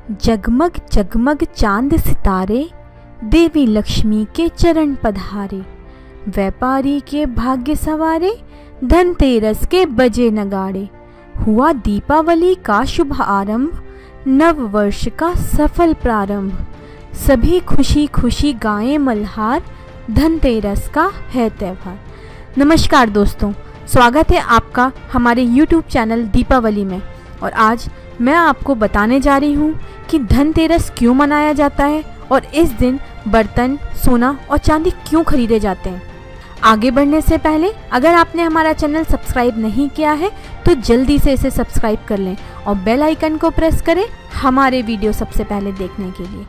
जगमग जगमग चांद सितारे, देवी लक्ष्मी के चरण पधारे। व्यापारी के भाग्य सवारे, धनतेरस के बजे नगाड़े। हुआ दीपावली का शुभ आरंभ, नव वर्ष का सफल प्रारंभ। सभी खुशी खुशी गाएं मल्हार, धनतेरस का है त्यौहार। नमस्कार दोस्तों, स्वागत है आपका हमारे YouTube चैनल दीपावली में। और आज मैं आपको बताने जा रही हूँ कि धनतेरस क्यों मनाया जाता है और इस दिन बर्तन, सोना और चांदी क्यों खरीदे जाते हैं। आगे बढ़ने से पहले अगर आपने हमारा चैनल सब्सक्राइब नहीं किया है तो जल्दी से इसे सब्सक्राइब कर लें और बेल आइकन को प्रेस करें हमारे वीडियो सबसे पहले देखने के लिए।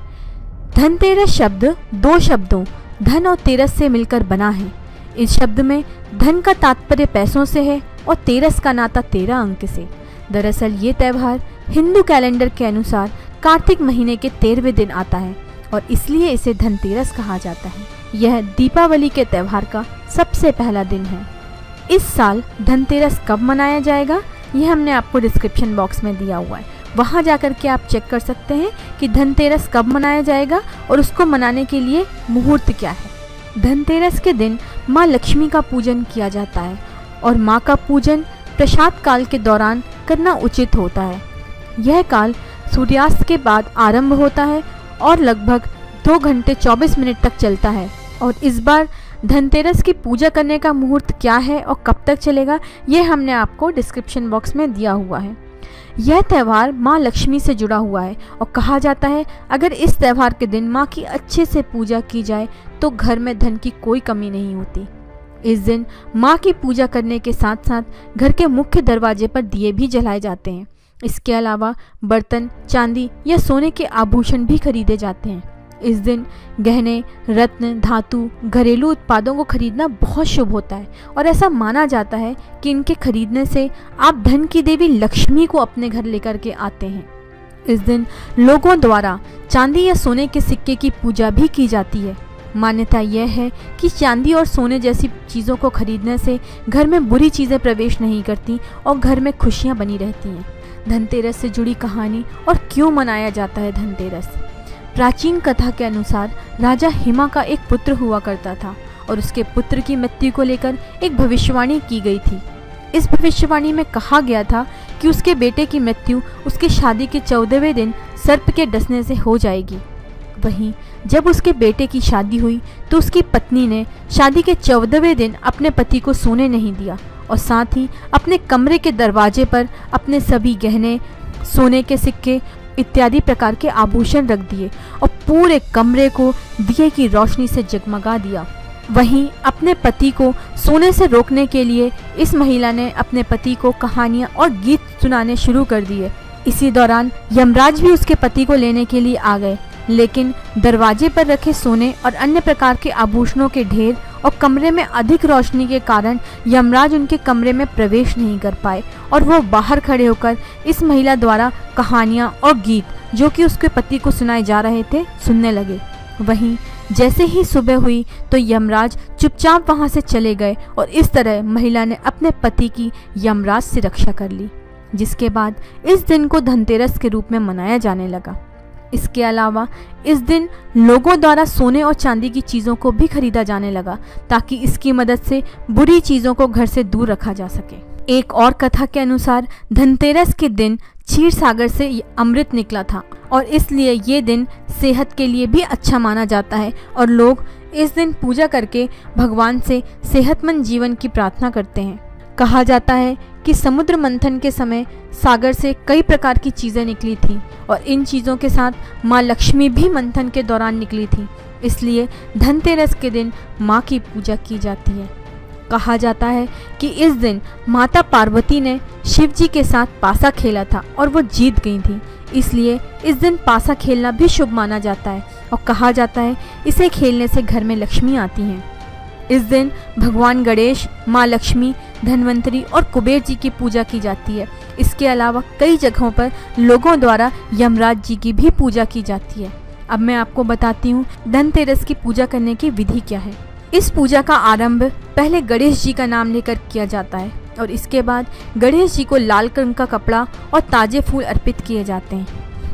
धनतेरस शब्द दो शब्दों धन और तेरस से मिलकर बना है। इस शब्द में धन का तात्पर्य पैसों से है और तेरस का नाता 13 अंक से। दरअसल ये त्यौहार हिंदू कैलेंडर के अनुसार कार्तिक महीने के 13वें दिन आता है और इसलिए इसे धनतेरस कहा जाता है। यह दीपावली के त्यौहार का सबसे पहला दिन है। इस साल धनतेरस कब मनाया जाएगा यह हमने आपको डिस्क्रिप्शन बॉक्स में दिया हुआ है, वहां जाकर के आप चेक कर सकते हैं कि धनतेरस कब मनाया जाएगा और उसको मनाने के लिए मुहूर्त क्या है। धनतेरस के दिन माँ लक्ष्मी का पूजन किया जाता है और माँ का पूजन प्रसाद काल के दौरान करना उचित होता है। यह काल सूर्यास्त के बाद आरंभ होता है और लगभग 2 घंटे 24 मिनट तक चलता है। और इस बार धनतेरस की पूजा करने का मुहूर्त क्या है और कब तक चलेगा यह हमने आपको डिस्क्रिप्शन बॉक्स में दिया हुआ है। यह त्यौहार माँ लक्ष्मी से जुड़ा हुआ है और कहा जाता है अगर इस त्यौहार के दिन माँ की अच्छे से पूजा की जाए तो घर में धन की कोई कमी नहीं होती। इस दिन माँ की पूजा करने के साथ साथ घर के मुख्य दरवाजे पर दिए भी जलाए जाते हैं। इसके अलावा बर्तन, चांदी या सोने के आभूषण भी खरीदे जाते हैं। इस दिन गहने, रत्न, धातु, घरेलू उत्पादों को खरीदना बहुत शुभ होता है और ऐसा माना जाता है कि इनके खरीदने से आप धन की देवी लक्ष्मी को अपने घर लेकर के आते हैं। इस दिन लोगों द्वारा चांदी या सोने के सिक्के की पूजा भी की जाती है। मान्यता यह है कि चांदी और सोने जैसी चीज़ों को खरीदने से घर में बुरी चीज़ें प्रवेश नहीं करती और घर में खुशियाँ बनी रहती हैं। धनतेरस से जुड़ी कहानी और क्यों मनाया जाता है धनतेरस। प्राचीन कथा के अनुसार राजा हिमा का एक पुत्र हुआ करता था और उसके पुत्र की मृत्यु को लेकर एक भविष्यवाणी की गई थी। इस भविष्यवाणी में कहा गया था कि उसके बेटे की मृत्यु उसके शादी के 14वें दिन सर्प के डसने से हो जाएगी। वहीं जब उसके बेटे की शादी हुई तो उसकी पत्नी ने शादी के 14वें दिन अपने पति को सोने नहीं दिया और साथ ही अपने कमरे के दरवाजे पर अपने सभी गहने, सोने के सिक्के इत्यादि प्रकार के आभूषण रख दिए और पूरे कमरे को दिए की रोशनी से जगमगा दिया। वहीं अपने पति को सोने से रोकने के लिए इस महिला ने अपने पति को कहानियां और गीत सुनाने शुरू कर दिए। इसी दौरान यमराज भी उसके पति को लेने के लिए आ गए, लेकिन दरवाजे पर रखे सोने और अन्य प्रकार के आभूषणों के ढेर और कमरे में अधिक रोशनी के कारण यमराज उनके कमरे में प्रवेश नहीं कर पाए और वो बाहर खड़े होकर इस महिला द्वारा कहानियाँ और गीत जो कि उसके पति को सुनाए जा रहे थे सुनने लगे। वहीं जैसे ही सुबह हुई तो यमराज चुपचाप वहाँ से चले गए और इस तरह महिला ने अपने पति की यमराज से रक्षा कर ली, जिसके बाद इस दिन को धनतेरस के रूप में मनाया जाने लगा। इसके अलावा इस दिन लोगों द्वारा सोने और चांदी की चीज़ों को भी खरीदा जाने लगा ताकि इसकी मदद से बुरी चीज़ों को घर से दूर रखा जा सके। एक और कथा के अनुसार धनतेरस के दिन क्षीर सागर से अमृत निकला था और इसलिए ये दिन सेहत के लिए भी अच्छा माना जाता है और लोग इस दिन पूजा करके भगवान से सेहतमंद जीवन की प्रार्थना करते हैं। कहा जाता है कि समुद्र मंथन के समय सागर से कई प्रकार की चीज़ें निकली थी और इन चीज़ों के साथ माँ लक्ष्मी भी मंथन के दौरान निकली थी, इसलिए धनतेरस के दिन माँ की पूजा की जाती है। कहा जाता है कि इस दिन माता पार्वती ने शिव जी के साथ पासा खेला था और वो जीत गई थी, इसलिए इस दिन पासा खेलना भी शुभ माना जाता है और कहा जाता है इसे खेलने से घर में लक्ष्मी आती हैं। इस दिन भगवान गणेश, माँ लक्ष्मी, धन्वंतरी और कुबेर जी की पूजा की जाती है। इसके अलावा कई जगहों पर लोगों द्वारा यमराज जी की भी पूजा की जाती है। अब मैं आपको बताती हूँ धनतेरस की पूजा करने की विधि क्या है। इस पूजा का आरंभ पहले गणेश जी का नाम लेकर किया जाता है और इसके बाद गणेश जी को लाल रंग का कपड़ा और ताजे फूल अर्पित किए जाते हैं।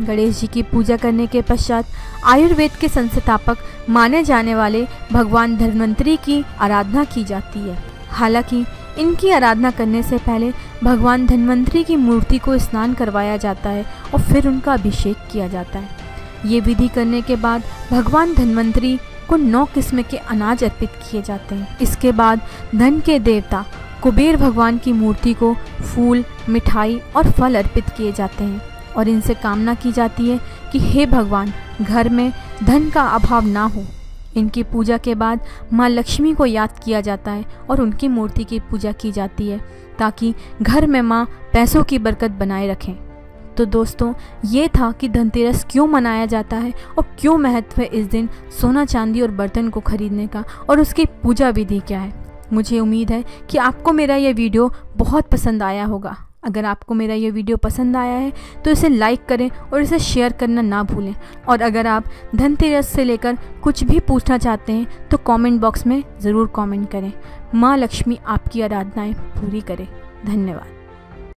गणेश जी की पूजा करने के पश्चात आयुर्वेद के संस्थापक माने जाने वाले भगवान धन्वंतरी की आराधना की जाती है। हालांकि इनकी आराधना करने से पहले भगवान धन्वंतरी की मूर्ति को स्नान करवाया जाता है और फिर उनका अभिषेक किया जाता है। ये विधि करने के बाद भगवान धन्वंतरी को 9 किस्म के अनाज अर्पित किए जाते हैं। इसके बाद धन के देवता कुबेर भगवान की मूर्ति को फूल, मिठाई और फल अर्पित किए जाते हैं और इनसे कामना की जाती है कि हे भगवान, घर में धन का अभाव ना हो। इनकी पूजा के बाद माँ लक्ष्मी को याद किया जाता है और उनकी मूर्ति की पूजा की जाती है ताकि घर में माँ पैसों की बरकत बनाए रखें। तो दोस्तों, ये था कि धनतेरस क्यों मनाया जाता है और क्यों महत्व है इस दिन सोना, चांदी और बर्तन को खरीदने का और उसकी पूजा विधि क्या है। मुझे उम्मीद है कि आपको मेरा ये वीडियो बहुत पसंद आया होगा। अगर आपको मेरा ये वीडियो पसंद आया है तो इसे लाइक करें और इसे शेयर करना ना भूलें। और अगर आप धनतेरस से लेकर कुछ भी पूछना चाहते हैं तो कमेंट बॉक्स में ज़रूर कमेंट करें। माँ लक्ष्मी आपकी आराधनाएं पूरी करे। धन्यवाद।